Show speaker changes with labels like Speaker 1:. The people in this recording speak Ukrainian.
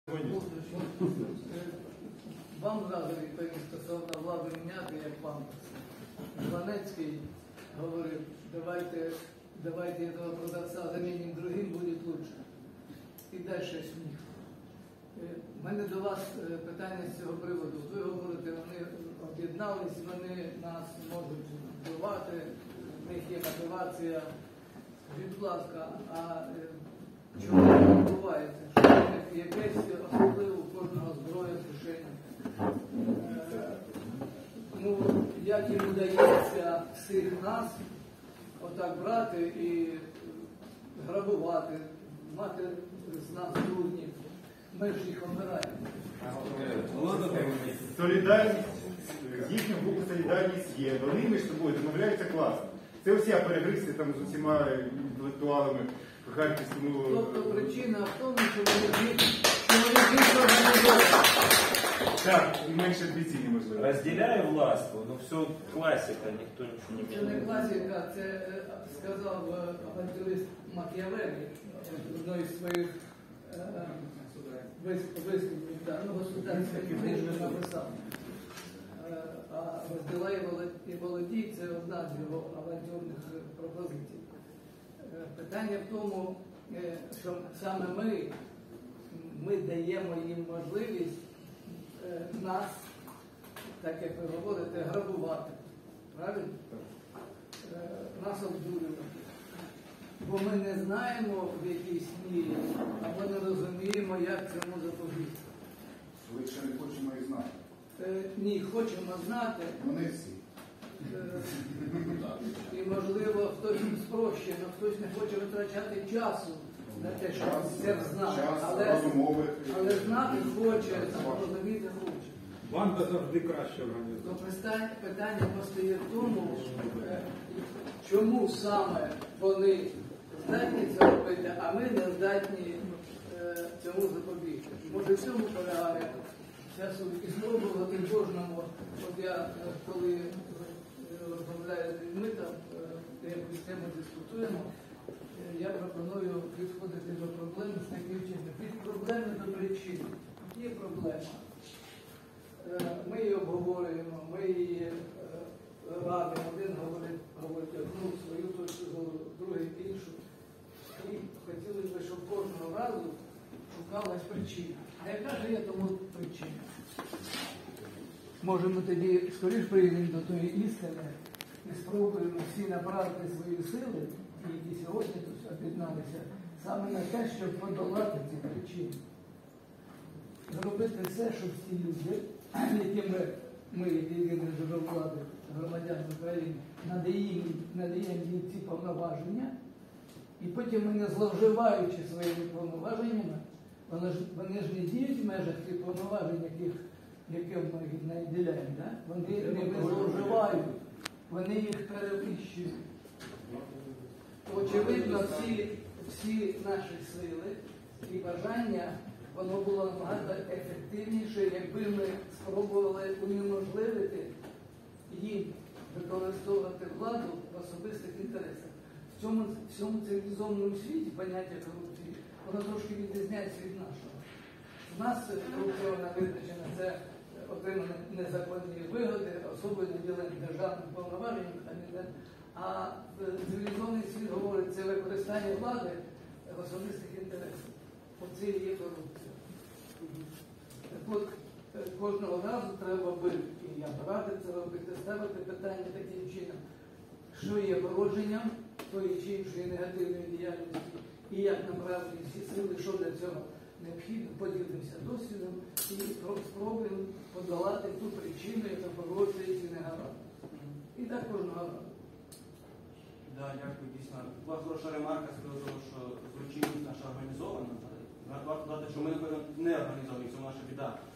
Speaker 1: Вам зразу відповідь стосовно влади міняти, як пан Жванецький говорив, давайте этого продавца заменим другим, буде лучше. І далі сміх. У мене до вас питання з цього приводу. Ви говорите, вони об'єднались, вони нас можуть вбивати, в них є мотивація. Скажіть, будь ласка, а чому це відбувається? Що в них якесь особливо у кожного зброя в кишені? Ну, як їм удається всіх нас отак брати і грабувати, мати з нас труднів? Ми ж їх обираємо.
Speaker 2: Солідарність, з їхнього боку солідарність є. Вони між собою домовляються класно. Це усі перегризти там з усіма інтелектуалами в Харківському...
Speaker 1: Тобто причина в тому, що вони більше організовані.
Speaker 2: Так, і менше амбіційні, можливо.
Speaker 3: Разделяю власть, ну все классика, никто ничего не
Speaker 1: Це не класика, це сказав авантюрист Макіавеллі в одній з своїх висловів. Ну, государська книжка написав. А розділа і володій – це одна з його авантюрних пропозицій. Питання в тому, що саме ми даємо їм можливість нас, так як ви говорите, грабувати. Правильно? Нас обдурювати. Бо ми не знаємо в якійсь мірі, або не розуміємо, як цьому запобігти.
Speaker 4: Ви ще не хочемо і знати.
Speaker 1: Ні, хочемо знати.
Speaker 4: Вони всі.
Speaker 1: І, можливо, хтось спрощує, але хтось не хоче витрачати часу на те, щоб це знати. Але знати хоче, розуміти хоче.
Speaker 5: Банда завжди краще організована.
Speaker 1: То питання постає в тому, чому саме вони здатні це робити, а ми не здатні цьому запобігти. Може, в цьому полягає часу і спробувати кожному. От я, коли розмовляю з людьми, там якусь тему дискутуємо, я пропоную підходити до проблеми з таким чином. Від проблеми до причини. Є проблема. Ми її обговорюємо, ми її радимо. Один говорить одну свою точку зору, другий іншу. І хотілося б, щоб кожного разу шукалась причина. А яка ж є тому причина? Може, ми тоді скоріш прийдемо до тої істини і спробуємо всі направити свої сили, які сьогодні тут об'єдналися, саме на те, щоб подолати ці причини. Зробити все, щоб ці люди, які ми єдині влади, громадяни України, надаємо їм ці повноваження, і потім ми, не зловживаючи своїми повноваженнями, вони ж не діють в межах тих повноважень, яким ми їх наділяємо, да? Вони не зловживають, вони їх перевищують. Очевидно, всі наші сили і бажання, воно було набагато ефективніше, якби ми спробували унеможливити їм використовувати владу в особистих інтересах. В цьому цивілізованому світі поняття корупції, воно трошки відрізняється від нашого. У нас корупційна визначена – це отримані незаконні вигоди, особливо наділені державним повноваженням, а цивілізований світ говорить, це використання влади в особистих інтересах. Оце і є корупція. Так от, кожного разу треба би, і я радив це робити, ставити питання таким чином, що є породженням тої чи іншої негативної діяльності, і як направити всі сили, що для цього необхідно, поділимося досвідом і спробуємо подолати ту причину, яка породжує ці негаразди. І так кожного разу.
Speaker 6: Так, дякую, дійсно. Була хороша ремарка з того, що злочинність наша організована. Варто додати, що ми, напевно, не організовані, це наша біда.